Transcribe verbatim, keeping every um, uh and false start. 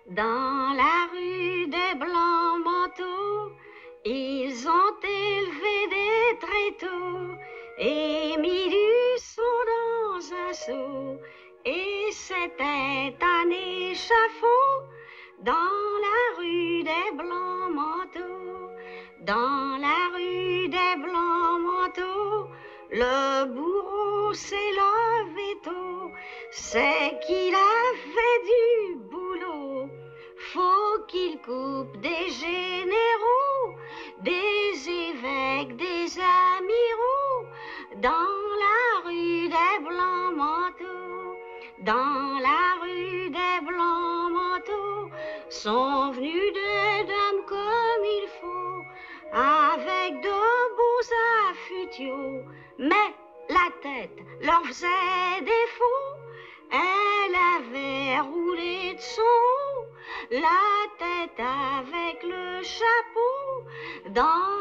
Dans la rue des blancs manteaux, ils ont élevé des tréteaux et mis du son dans un seau. Et c'était un échafaud dans la rue des blancs manteaux. Dans la rue des blancs manteaux, le bourreau s'est levé tôt. C'est qu'il a fait du boulot. Faut qu'il coupe des généraux, des évêques, des amiraux, dans la rue des blancs manteaux. Dans la rue des blancs manteaux sont venus des dames comme il faut, avec de beaux affutiaux, mais la tête leur faisait défaut. Elle avait roulé de son haut, la tête avec le chapeau, dans